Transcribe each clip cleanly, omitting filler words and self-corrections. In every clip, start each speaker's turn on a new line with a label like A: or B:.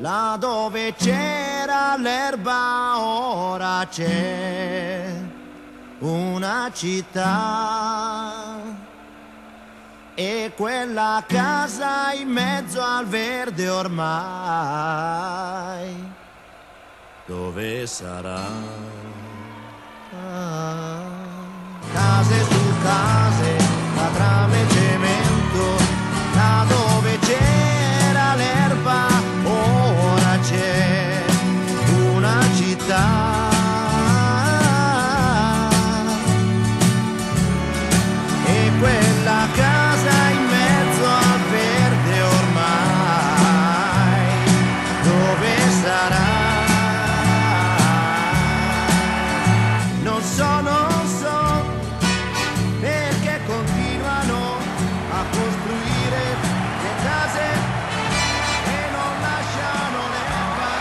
A: là dove c'era l'erba ora c'è una città, e quella casa in mezzo al verde ormai dove sarà? Case su case, catrame e cemento, là dove c'era l'erba ora c'è una città, e quella casa in mezzo al verde ormai dove sarà? Non so perché continuano a costruire le case e non lasciano l'erba.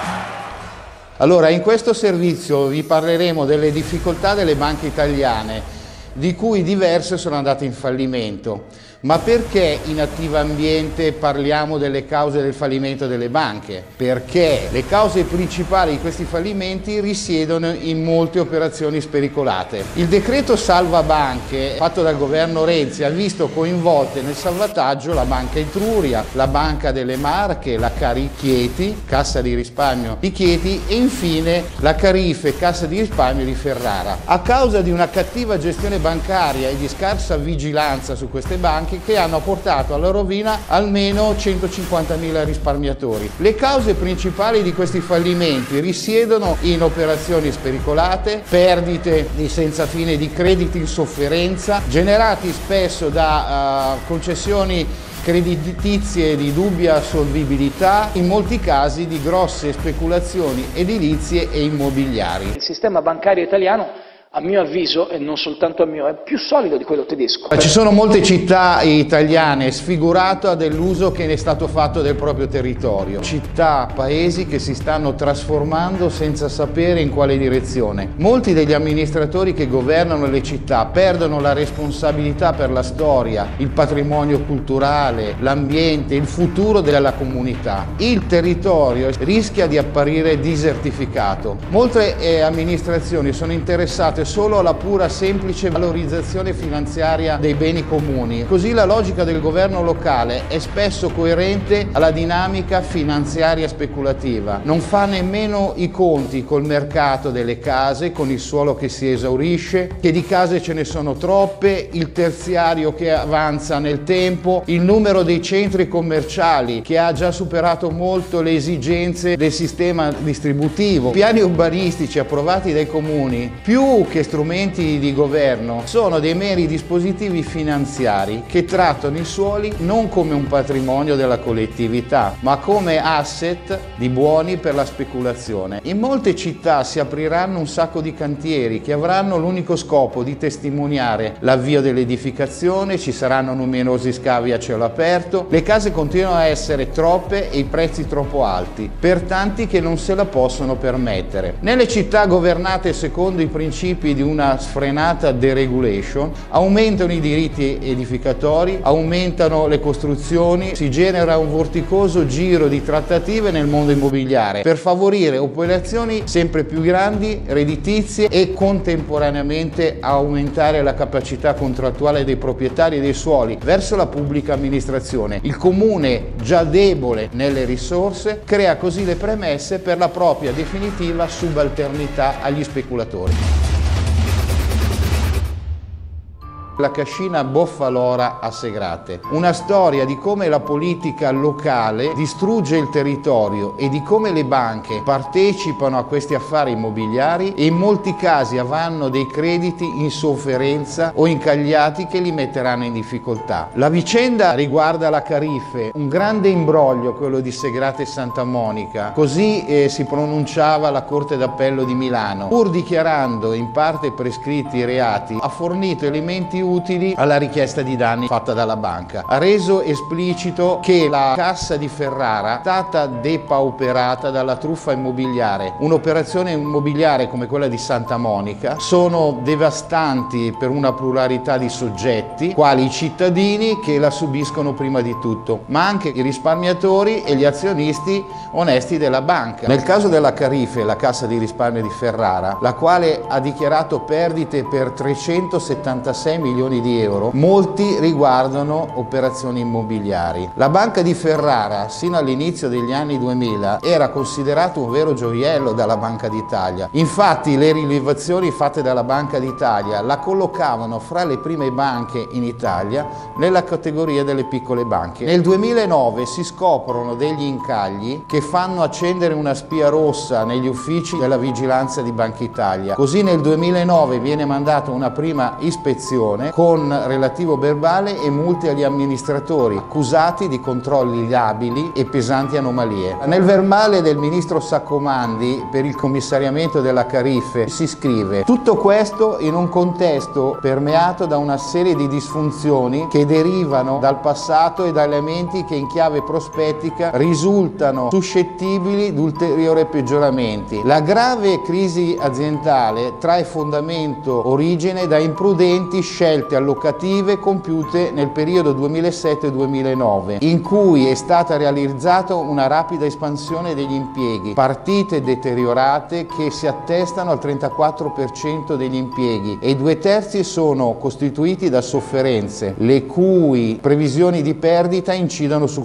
B: Allora, in questo servizio vi parleremo delle difficoltà delle banche italiane, di cui diverse sono andate in fallimento. Ma perché in Attiva Ambiente parliamo delle cause del fallimento delle banche? Perché le cause principali di questi fallimenti risiedono in molte operazioni spericolate. Il decreto salva banche fatto dal governo Renzi ha visto coinvolte nel salvataggio la Banca Etruria, la Banca delle Marche, la Cari Chieti, Cassa di risparmio di Chieti, e infine la Carife, Cassa di risparmio di Ferrara. A causa di una cattiva gestione bancaria e di scarsa vigilanza su queste banche, che hanno portato alla rovina almeno 150.000 risparmiatori. Le cause principali di questi fallimenti risiedono in operazioni spericolate, perdite di senza fine di crediti in sofferenza, generati spesso da concessioni creditizie di dubbia solvibilità, in molti casi di grosse speculazioni edilizie e immobiliari.
C: Il sistema bancario italiano, a mio avviso, e non soltanto a mio, è più solido di quello tedesco.
B: Ci sono molte città italiane sfigurate dell'uso che ne è stato fatto del proprio territorio. Città, paesi che si stanno trasformando senza sapere in quale direzione. Molti degli amministratori che governano le città perdono la responsabilità per la storia, il patrimonio culturale, l'ambiente, il futuro della comunità. Il territorio rischia di apparire disertificato. Molte amministrazioni sono interessate solo alla pura semplice valorizzazione finanziaria dei beni comuni. Così la logica del governo locale è spesso coerente alla dinamica finanziaria speculativa. Non fa nemmeno i conti col mercato delle case, con il suolo che si esaurisce, che di case ce ne sono troppe, il terziario che avanza nel tempo, il numero dei centri commerciali che ha già superato molto le esigenze del sistema distributivo. Piani urbanistici approvati dai comuni, più che strumenti di governo, sono dei meri dispositivi finanziari che trattano i suoli non come un patrimonio della collettività, ma come asset di buoni per la speculazione. In molte città si apriranno un sacco di cantieri che avranno l'unico scopo di testimoniare l'avvio dell'edificazione, ci saranno numerosi scavi a cielo aperto, le case continuano a essere troppe e i prezzi troppo alti, per tanti che non se la possono permettere. Nelle città governate secondo i principi di una sfrenata deregulation, aumentano i diritti edificatori, aumentano le costruzioni, si genera un vorticoso giro di trattative nel mondo immobiliare per favorire operazioni sempre più grandi, redditizie, e contemporaneamente aumentare la capacità contrattuale dei proprietari dei suoli verso la pubblica amministrazione. Il comune, già debole nelle risorse, crea così le premesse per la propria definitiva subalternità agli speculatori. La cascina Boffalora a Segrate. Una storia di come la politica locale distrugge il territorio e di come le banche partecipano a questi affari immobiliari e in molti casi avranno dei crediti in sofferenza o incagliati che li metteranno in difficoltà. La vicenda riguarda la Carife, un grande imbroglio quello di Segrate e Santa Monica, così si pronunciava la Corte d'Appello di Milano. Pur dichiarando in parte prescritti i reati, ha fornito elementi utili alla richiesta di danni fatta dalla banca. Ha reso esplicito che la Cassa di Ferrara è stata depauperata dalla truffa immobiliare. Un'operazione immobiliare come quella di Santa Monica sono devastanti per una pluralità di soggetti, quali i cittadini che la subiscono prima di tutto, ma anche i risparmiatori e gli azionisti onesti della banca. Nel caso della Carife, la Cassa di Risparmio di Ferrara, la quale ha dichiarato perdite per 376 milioni di euro, molti riguardano operazioni immobiliari. La Banca di Ferrara, sino all'inizio degli anni 2000, era considerato un vero gioiello dalla Banca d'Italia. Infatti le rilevazioni fatte dalla Banca d'Italia la collocavano fra le prime banche in Italia nella categoria delle piccole banche. Nel 2009 si scoprono degli incagli che fanno accendere una spia rossa negli uffici della vigilanza di Banca Italia. Così nel 2009 viene mandata una prima ispezione con relativo verbale e multe agli amministratori accusati di controlli labili e pesanti anomalie. Nel verbale del ministro Saccomanni per il commissariamento della Carife si scrive: tutto questo in un contesto permeato da una serie di disfunzioni che derivano dal passato e da elementi che in chiave prospettica risultano suscettibili di ulteriori peggioramenti. La grave crisi aziendale trae fondamento origine da imprudenti scelte allocative compiute nel periodo 2007-2009, in cui è stata realizzata una rapida espansione degli impieghi, partite deteriorate che si attestano al 34% degli impieghi e i 2/3 sono costituiti da sofferenze, le cui previsioni di perdita incidono sul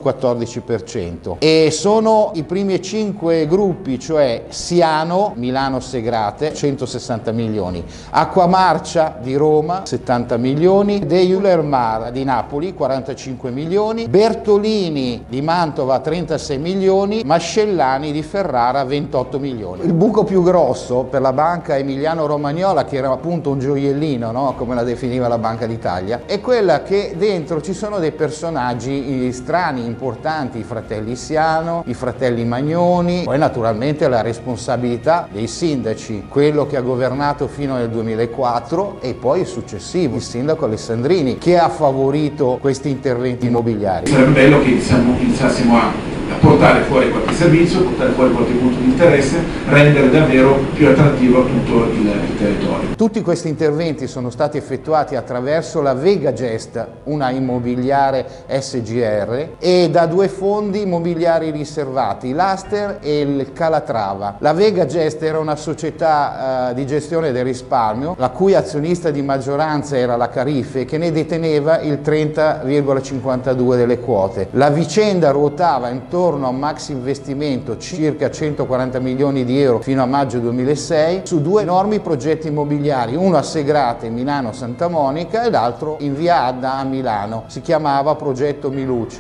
B: 14%. E sono i primi 5 gruppi, cioè Siano, Milano Segrate, 160 milioni, Acquamarcia di Roma, 70 milioni, De Julermar di Napoli, 45 milioni, Bertolini di Mantova, 36 milioni, Mascellani di Ferrara, 28 milioni. Il buco più grosso per la banca emiliano-romagnola, che era appunto un gioiellino, no? Come la definiva la Banca d'Italia, è quella che dentro ci sono dei personaggi strani, importanti, i fratelli Siano, i fratelli Magnoni, poi naturalmente la responsabilità dei sindaci, quello che ha governato fino al 2004 e poi il successivo, il sindaco Alessandrini, che ha favorito questi interventi immobiliari.
D: Sarebbe bello che iniziassimo a portare fuori qualche servizio, portare fuori qualche punto di interesse, rendere davvero più attrattivo tutto il territorio.
B: Tutti questi interventi sono stati effettuati attraverso la Vegagest, una immobiliare SGR, e da 2 fondi immobiliari riservati, l'Aster e il Calatrava. La Vegagest era una società di gestione del risparmio, la cui azionista di maggioranza era la Carife, che ne deteneva il 30,52% delle quote. La vicenda ruotava intorno a un maxi investimento, circa 140 milioni di euro fino a maggio 2006, su 2 enormi progetti immobiliari, uno a Segrate, Milano Santa Monica, e l'altro in via Adda a Milano. Si chiamava Progetto Miluce.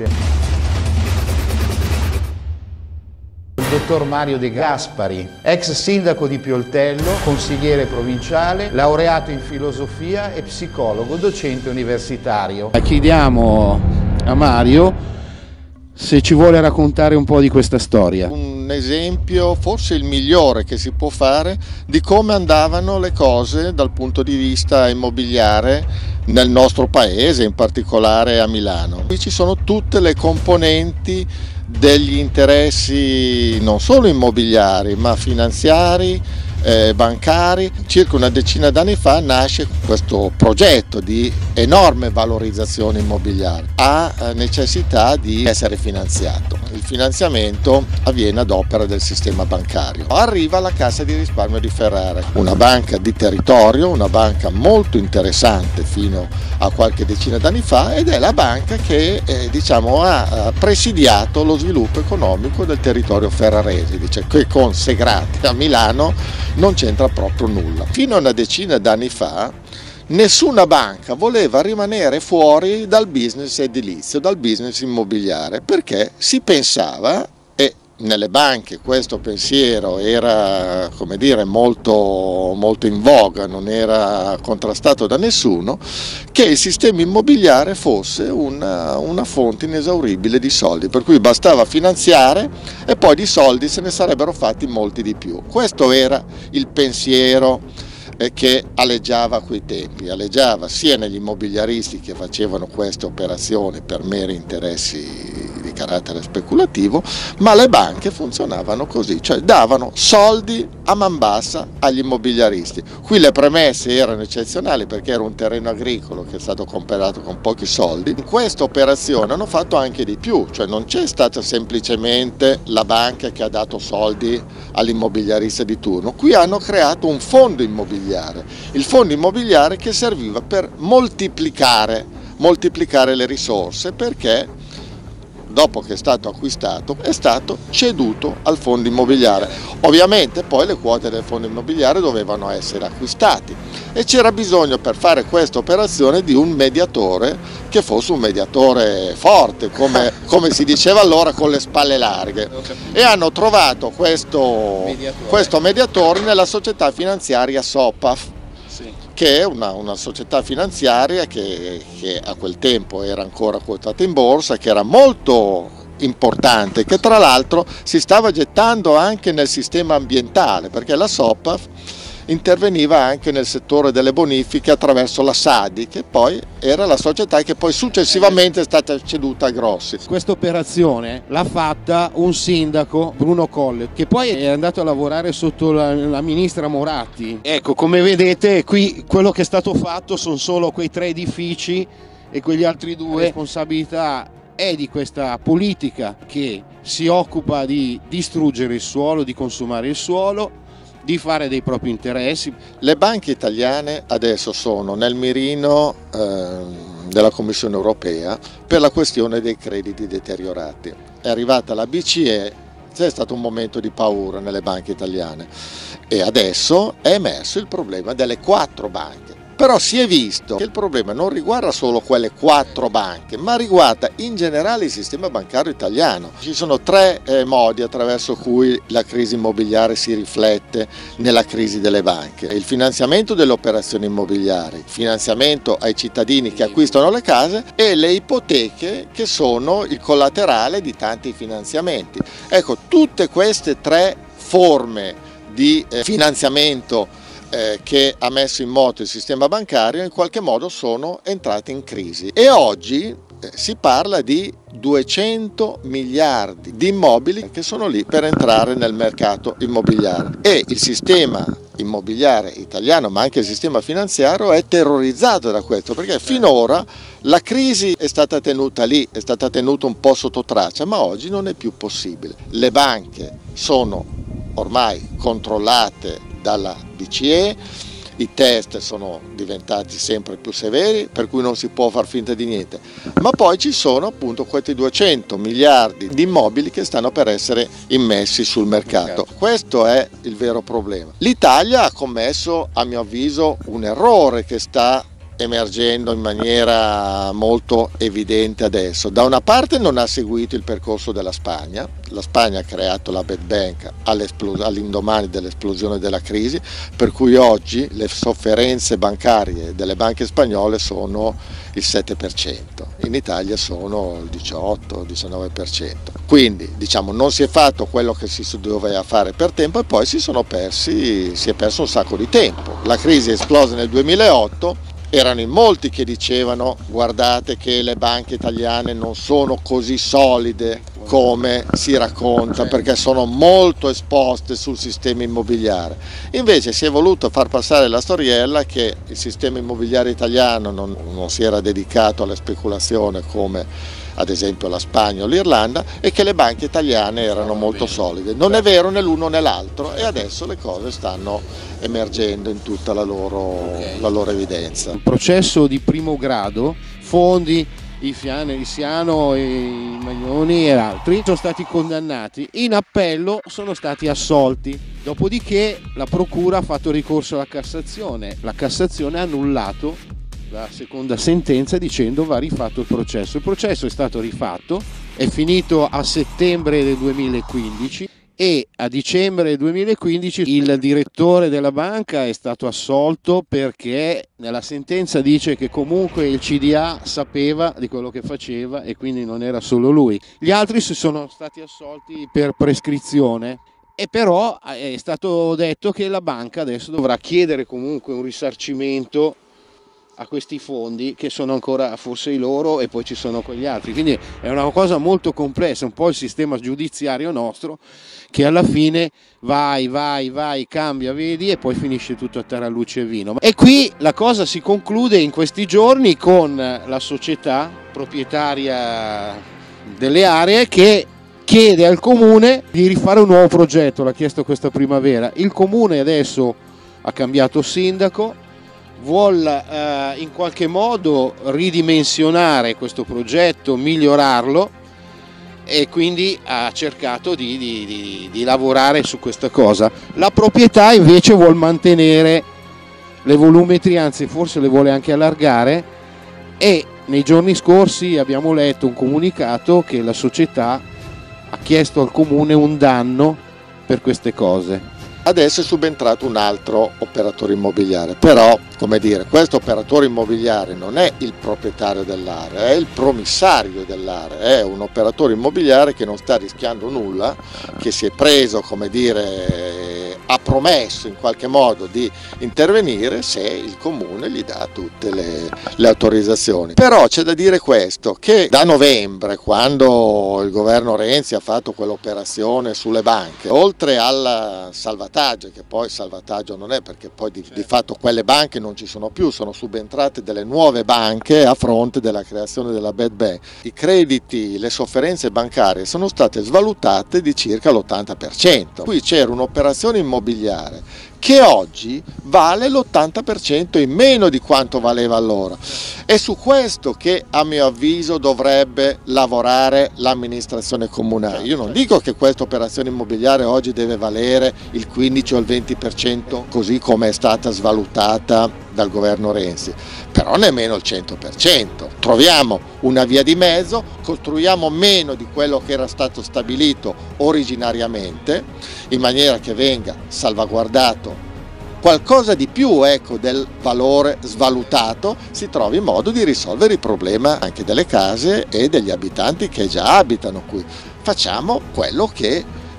B: Il dottor Mario De Gaspari, ex sindaco di Pioltello, consigliere provinciale, laureato in filosofia e psicologo, docente universitario. Chiediamo a Mario se ci vuole raccontare un po' di questa storia.
E: Un esempio, forse il migliore che si può fare, di come andavano le cose dal punto di vista immobiliare nel nostro paese, in particolare a Milano. Qui ci sono tutte le componenti degli interessi non solo immobiliari ma finanziari, bancari. Circa una decina d'anni fa nasce questo progetto di enorme valorizzazione immobiliare. Ha necessità di essere finanziato. Il finanziamento avviene ad opera del sistema bancario. Arriva la Cassa di Risparmio di Ferrara, una banca di territorio, una banca molto interessante fino a qualche decina d'anni fa, ed è la banca che ha presidiato lo sviluppo economico del territorio ferrarese. Dice che con Segrate a Milano non c'entra proprio nulla. Fino a una decina d'anni fa nessuna banca voleva rimanere fuori dal business edilizio, dal business immobiliare, perché si pensava, e nelle banche questo pensiero era, come dire, molto in voga, non era contrastato da nessuno, che il sistema immobiliare fosse una fonte inesauribile di soldi, per cui bastava finanziare e poi di soldi se ne sarebbero fatti molti di più. Questo era il pensiero che aleggiava a quei tempi, aleggiava sia negli immobiliaristi che facevano queste operazioni per meri interessi di carattere speculativo, ma le banche funzionavano così, cioè davano soldi a man bassa agli immobiliaristi. Qui le premesse erano eccezionali perché era un terreno agricolo che è stato comprato con pochi soldi. In questa operazione hanno fatto anche di più, cioè non c'è stata semplicemente la banca che ha dato soldi all'immobiliarista di turno, qui hanno creato un fondo immobiliare, il fondo immobiliare che serviva per moltiplicare le risorse, perché dopo che è stato acquistato è stato ceduto al fondo immobiliare. Ovviamente poi le quote del fondo immobiliare dovevano essere acquistate e c'era bisogno per fare questa operazione di un mediatore che fosse un mediatore forte, come si diceva allora, con le spalle larghe, e hanno trovato questo mediatore nella società finanziaria Sopaf, che è una società finanziaria che a quel tempo era ancora quotata in borsa, che era molto importante, che tra l'altro si stava gettando anche nel sistema ambientale, perché la Sopaf interveniva anche nel settore delle bonifiche attraverso la Sadi, che poi era la società che poi successivamente è stata ceduta a Grossi.
F: Questa operazione l'ha fatta un sindaco, Bruno Colle, che poi è andato a lavorare sotto la ministra Moratti. Ecco, come vedete qui quello che è stato fatto sono solo quei 3 edifici e quegli altri 2. La responsabilità è di questa politica che si occupa di distruggere il suolo, di consumare il suolo, di fare dei propri interessi.
E: Le banche italiane adesso sono nel mirino della Commissione europea per la questione dei crediti deteriorati. È arrivata la BCE, c'è stato un momento di paura nelle banche italiane e adesso è emerso il problema delle 4 banche. Però si è visto che il problema non riguarda solo quelle 4 banche, ma riguarda in generale il sistema bancario italiano. Ci sono 3 modi attraverso cui la crisi immobiliare si riflette nella crisi delle banche: il finanziamento delle operazioni immobiliari, il finanziamento ai cittadini che acquistano le case e le ipoteche, che sono il collaterale di tanti finanziamenti. Ecco, tutte queste 3 forme di finanziamento che ha messo in moto il sistema bancario in qualche modo sono entrate in crisi e oggi si parla di 200 miliardi di immobili che sono lì per entrare nel mercato immobiliare e il sistema immobiliare italiano, ma anche il sistema finanziario, è terrorizzato da questo, perché finora la crisi è stata tenuta lì, è stata tenuta un po' sotto traccia, ma oggi non è più possibile. Le banche sono ormai controllate dalla BCE, i test sono diventati sempre più severi, per cui non si può far finta di niente, ma poi ci sono appunto questi 200 miliardi di immobili che stanno per essere immessi sul mercato. Questo è il vero problema. L'Italia ha commesso, a mio avviso, un errore che sta emergendo in maniera molto evidente adesso. Da una parte non ha seguito il percorso della Spagna, la Spagna ha creato la bad bank all'indomani dell'esplosione della crisi, per cui oggi le sofferenze bancarie delle banche spagnole sono il 7%, in Italia sono il 18-19%. Quindi diciamo non si è fatto quello che si doveva fare per tempo e poi si è perso un sacco di tempo. La crisi è esplosa nel 2008. Erano in molti che dicevano: guardate che le banche italiane non sono così solide come si racconta, perché sono molto esposte sul sistema immobiliare. Invece si è voluto far passare la storiella che il sistema immobiliare italiano non si era dedicato alla speculazione come ad esempio la Spagna o l'Irlanda, e che le banche italiane erano molto solide. Non è vero né l'uno né l'altro, e adesso le cose stanno emergendo in tutta la loro evidenza.
F: Un processo di primo grado, fondi, i Siano, i Magnoni e altri sono stati condannati, in appello sono stati assolti, dopodiché la procura ha fatto ricorso alla Cassazione, la Cassazione ha annullato la seconda sentenza dicendo va rifatto il processo è stato rifatto, è finito a settembre del 2015 e a dicembre del 2015 il direttore della banca è stato assolto perché nella sentenza dice che comunque il CDA sapeva di quello che faceva e quindi non era solo lui. Gli altri sono stati assolti per prescrizione E però è stato detto che la banca adesso dovrà chiedere comunque un risarcimento a questi fondi che sono ancora forse i loro e poi ci sono quegli altri, quindi è una cosa molto complessa, un po' il sistema giudiziario nostro che alla fine vai, cambia, vedi, e poi finisce tutto a terra, luce e vino. E qui la cosa si conclude in questi giorni con la società proprietaria delle aree che chiede al comune di rifare un nuovo progetto, l'ha chiesto questa primavera. Il comune adesso ha cambiato sindaco, vuol in qualche modo ridimensionare questo progetto, migliorarlo, e quindi ha cercato di lavorare su questa cosa. La proprietà invece vuol mantenere le volumetrie, anzi forse le vuole anche allargare, e nei giorni scorsi abbiamo letto un comunicato che la società ha chiesto al comune un danno per queste cose.
E: Adesso è subentrato un altro operatore immobiliare, però, come dire, questo operatore immobiliare non è il proprietario dell'area, è il promissario dell'area, è un operatore immobiliare che non sta rischiando nulla, che si è preso, come dire, ha promesso in qualche modo di intervenire se il comune gli dà tutte le autorizzazioni. Però c'è da dire questo, che da novembre, quando il governo Renzi ha fatto quell'operazione sulle banche, oltre al salvataggio, che poi salvataggio non è, perché poi di fatto quelle banche non ci sono più, sono subentrate delle nuove banche a fronte della creazione della bad bank. I crediti, le sofferenze bancarie sono state svalutate di circa l'80%. Qui c'era un'operazione immobiliare che oggi vale l'80% in meno di quanto valeva allora. È su questo che, a mio avviso, dovrebbe lavorare l'amministrazione comunale. Io non dico che questa operazione immobiliare oggi deve valere il 15 o il 20% così come è stata svalutata dal governo Renzi, però nemmeno il 100%. Troviamo una via di mezzo, costruiamo meno di quello che era stato stabilito originariamente, in maniera che venga salvaguardato qualcosa di più, ecco, del valore svalutato, si trovi modo di risolvere il problema anche delle case e degli abitanti che già abitano qui. Facciamo quello che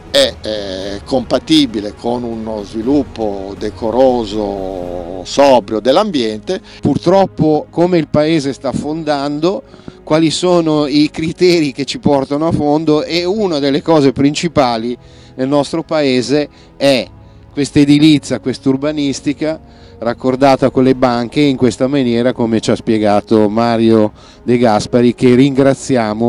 E: è compatibile con uno sviluppo decoroso, sobrio dell'ambiente.
F: Purtroppo, come il paese sta affondando, quali sono i criteri che ci portano a fondo, e una delle cose principali nel nostro paese è questa edilizia, questa urbanistica raccordata con le banche in questa maniera, come ci ha spiegato Mario De Gasperi, che ringraziamo.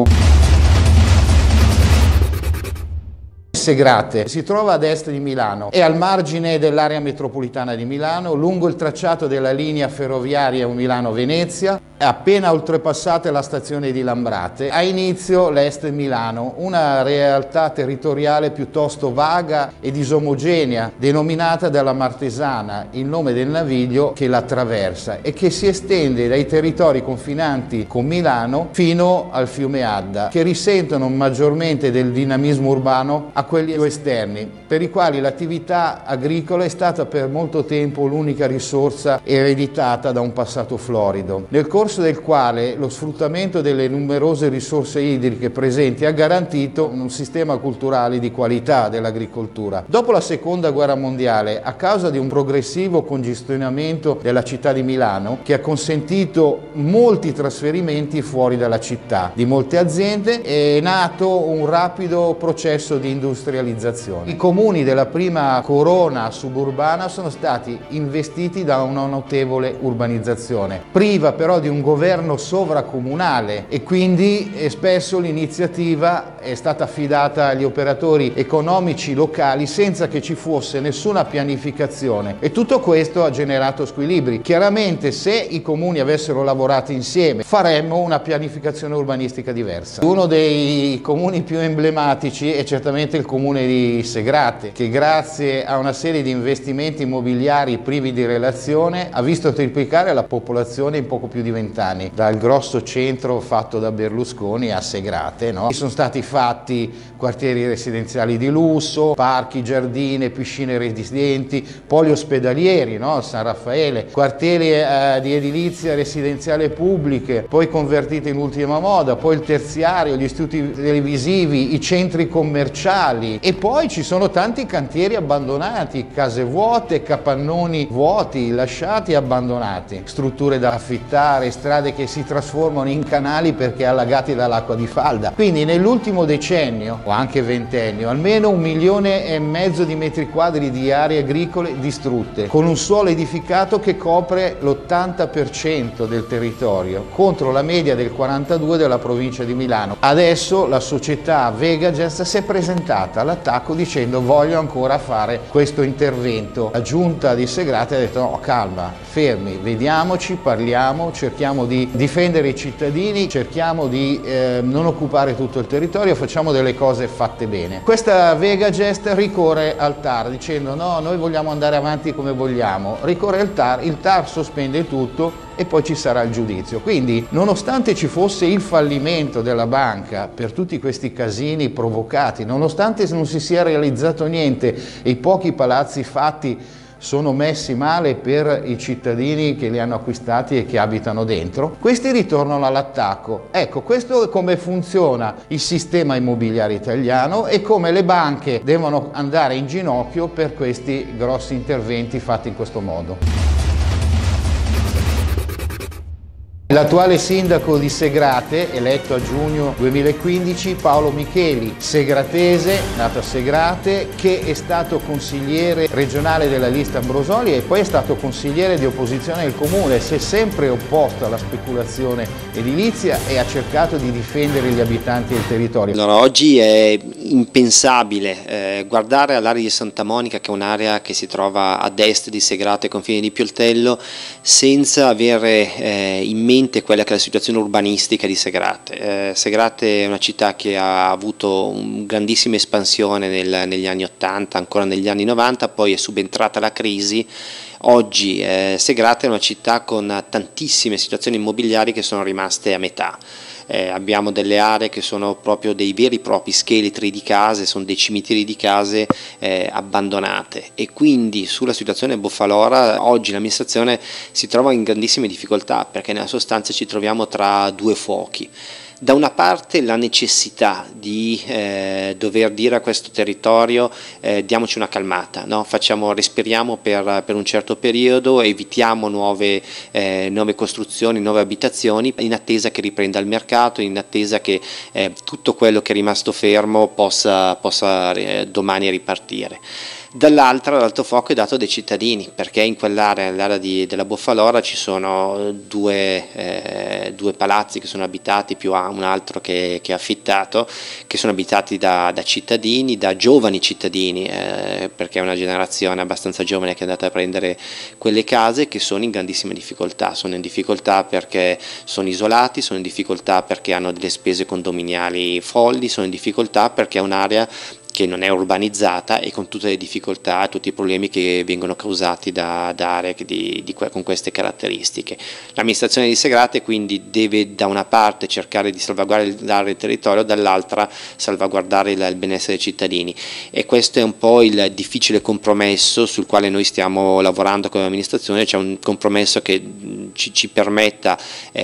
B: Segrate si trova ad est di Milano, è al margine dell'area metropolitana di Milano, lungo il tracciato della linea ferroviaria Milano-Venezia, appena oltrepassate la stazione di Lambrate, ha inizio l'Est Milano, una realtà territoriale piuttosto vaga e disomogenea, denominata dalla Martesana, il nome del naviglio che la attraversa, e che si estende dai territori confinanti con Milano fino al fiume Adda, che risentono maggiormente del dinamismo urbano a quelli esterni, per i quali l'attività agricola è stata per molto tempo l'unica risorsa ereditata da un passato florido, nel corso del quale lo sfruttamento delle numerose risorse idriche presenti ha garantito un sistema culturale di qualità dell'agricoltura. Dopo la Seconda Guerra Mondiale, a causa di un progressivo congestionamento della città di Milano, che ha consentito molti trasferimenti fuori dalla città di molte aziende, è nato un rapido processo di industrializzazione. I comuni della prima corona suburbana sono stati investiti da una notevole urbanizzazione, priva però di un governo sovracomunale, e quindi spesso l'iniziativa è stata affidata agli operatori economici locali senza che ci fosse nessuna pianificazione, e tutto questo ha generato squilibri. Chiaramente, se i comuni avessero lavorato insieme, faremmo una pianificazione urbanistica diversa. Uno dei comuni più emblematici è certamente il comune di Segrate, che grazie a una serie di investimenti immobiliari privi di relazione ha visto triplicare la popolazione in poco più di 20 anni, dal grosso centro fatto da Berlusconi a Segrate, no? Sono stati fatti quartieri residenziali di lusso, parchi, giardini, piscine residenti, poli ospedalieri, no? San Raffaele, quartieri di edilizia residenziale pubbliche, poi convertiti in ultima moda, poi il terziario, gli istituti televisivi, i centri commerciali. stivali, e poi ci sono tanti cantieri abbandonati, case vuote, capannoni vuoti, lasciati e abbandonati, strutture da affittare, strade che si trasformano in canali perché allagati dall'acqua di falda. Quindi nell'ultimo decennio o anche ventennio almeno 1,5 milioni di metri quadri di aree agricole distrutte, con un suolo edificato che copre l'80% del territorio contro la media del 42% della provincia di Milano. Adesso la società Vegagest si è presentata all'attacco dicendo: voglio ancora fare questo intervento. La giunta di Segrate ha detto: no, calma, fermi, vediamoci, parliamo, cerchiamo di difendere i cittadini, cerchiamo di non occupare tutto il territorio, facciamo delle cose fatte bene. Questa Vegagest ricorre al TAR dicendo: no, noi vogliamo andare avanti come vogliamo. Ricorre il TAR sospende tutto e poi ci sarà il giudizio. Quindi, nonostante ci fosse il fallimento della banca per tutti questi casini provocati, nonostante non si sia realizzato niente e i pochi palazzi fatti sono messi male per i cittadini che li hanno acquistati e che abitano dentro, questi ritornano all'attacco. Ecco, questo è come funziona il sistema immobiliare italiano e come le banche devono andare in ginocchio per questi grossi interventi fatti in questo modo. L'attuale sindaco di Segrate, eletto a giugno 2015, Paolo Micheli, segratese, nato a Segrate, che è stato consigliere regionale della lista Ambrosoli e poi è stato consigliere di opposizione del comune, si è sempre opposto alla speculazione edilizia e ha cercato di difendere gli abitanti del territorio.
G: Allora, oggi è impensabile guardare all'area di Santa Monica, che è un'area che si trova ad est di Segrate, ai confini di Pioltello, senza avere in mente quella che è la situazione urbanistica di Segrate. Segrate è una città che ha avuto una grandissima espansione negli anni 80, ancora negli anni 90, poi è subentrata la crisi. Oggi Segrate è una città con tantissime situazioni immobiliari che sono rimaste a metà. Abbiamo delle aree che sono proprio dei veri e propri scheletri di case, sono dei cimiteri di case abbandonate, e quindi sulla situazione Boffalora oggi l'amministrazione si trova in grandissime difficoltà, perché nella sostanza ci troviamo tra due fuochi. Da una parte la necessità di dover dire a questo territorio diamoci una calmata, no? Respiriamo per un certo periodo, evitiamo nuove costruzioni, nuove abitazioni, in attesa che riprenda il mercato, in attesa che tutto quello che è rimasto fermo possa domani ripartire. Dall'altra l'altro fuoco è dato dai cittadini, perché in quell'area, nell'area della Boffalora, ci sono due palazzi che sono abitati, più un altro che è affittato, che sono abitati da cittadini, da giovani cittadini, perché è una generazione abbastanza giovane che è andata a prendere quelle case, che sono in grandissima difficoltà. Sono in difficoltà perché sono isolati, sono in difficoltà perché hanno delle spese condominiali folli, sono in difficoltà perché è un'area che non è urbanizzata e con tutte le difficoltà, tutti i problemi che vengono causati da aree con queste caratteristiche. L'amministrazione di Segrate quindi deve da una parte cercare di salvaguardare il territorio, dall'altra salvaguardare il benessere dei cittadini, e questo è un po' il difficile compromesso sul quale noi stiamo lavorando come amministrazione. C'è un compromesso che ci permetta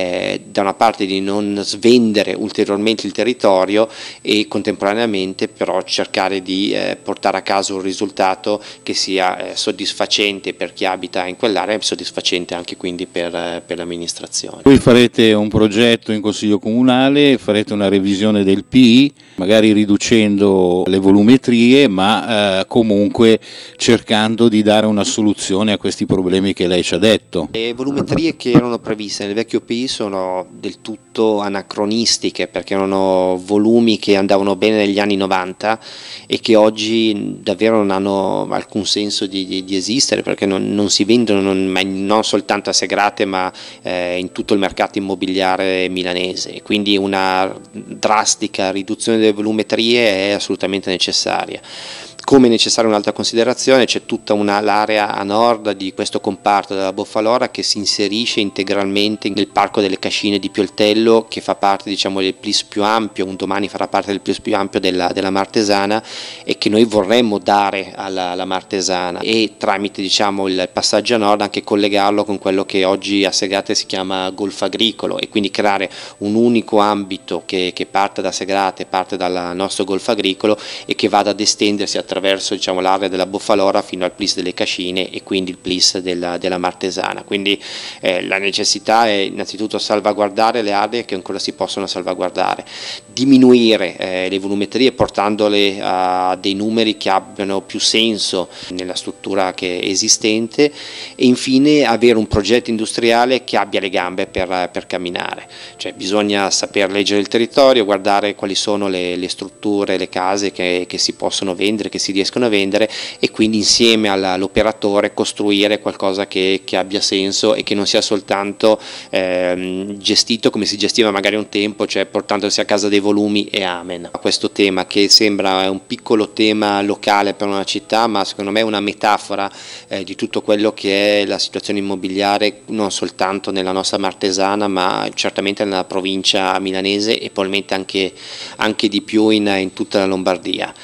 G: da una parte di non svendere ulteriormente il territorio e contemporaneamente però cercare di portare a casa un risultato che sia soddisfacente per chi abita in quell'area e soddisfacente anche quindi per l'amministrazione.
H: Voi farete un progetto in Consiglio Comunale, farete una revisione del PI, magari riducendo le volumetrie, ma comunque cercando di dare una soluzione a questi problemi che lei ci ha detto.
G: Le volumetrie che erano previste nel vecchio PI sono del tutto anacronistiche, perché erano volumi che andavano bene negli anni 90 e che oggi davvero non hanno alcun senso di esistere, perché non si vendono non soltanto a Segrate ma in tutto il mercato immobiliare milanese, quindi una drastica riduzione delle volumetrie è assolutamente necessaria. Come necessaria un'altra considerazione, c'è tutta l'area a nord di questo comparto della Boffalora che si inserisce integralmente nel Parco delle Cascine di Pioltello, che fa parte, diciamo, del PLIS più ampio, un domani farà parte del PLIS più ampio della Martesana, e che noi vorremmo dare alla Martesana, e tramite, diciamo, il passaggio a nord anche collegarlo con quello che oggi a Segrate si chiama golfo agricolo, e quindi creare un unico ambito che parte da Segrate, parte dal nostro golfo agricolo e che vada ad estendersi attraverso, diciamo, l'area della Boffalora fino al PLIS delle Cascine e quindi il PLIS della Martesana. Quindi la necessità è innanzitutto salvaguardare le aree che ancora si possono salvaguardare, diminuire le volumetrie portandole a dei numeri che abbiano più senso nella struttura che è esistente, e infine avere un progetto industriale che abbia le gambe per camminare. Cioè bisogna saper leggere il territorio, guardare quali sono le strutture, le case che si possono vendere, che si riescono a vendere, e quindi insieme all'operatore costruire qualcosa che abbia senso e che non sia soltanto gestito come si gestiva magari un tempo, cioè portandosi a casa dei volumi e amen. Questo tema, che sembra un piccolo tema locale per una città, ma secondo me è una metafora di tutto quello che è la situazione immobiliare non soltanto nella nostra Martesana, ma certamente nella provincia milanese e probabilmente anche di più in tutta la Lombardia.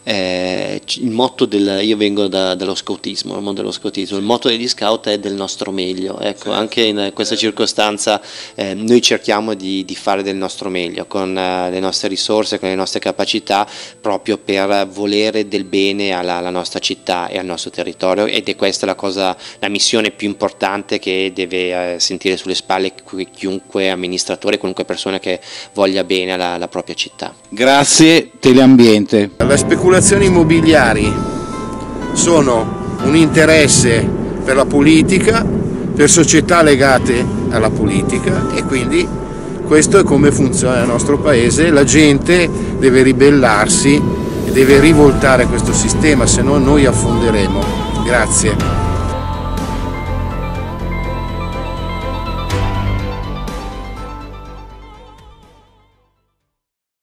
G: Il motto io vengo dallo scoutismo, il mondo dello scoutismo, il motto degli scout è del nostro meglio, ecco, anche in questa circostanza noi cerchiamo di fare del nostro meglio con le nostre risorse, con le nostre capacità, proprio per volere del bene alla nostra città e al nostro territorio, ed è questa la missione più importante che deve sentire sulle spalle chiunque amministratore, qualunque persona che voglia bene alla propria città.
F: Grazie Teleambiente. Le speculazioni immobiliari sono un interesse per la politica, per società legate alla politica, e quindi questo è come funziona il nostro paese. La gente deve ribellarsi e deve rivoltare questo sistema, se no noi affonderemo. Grazie.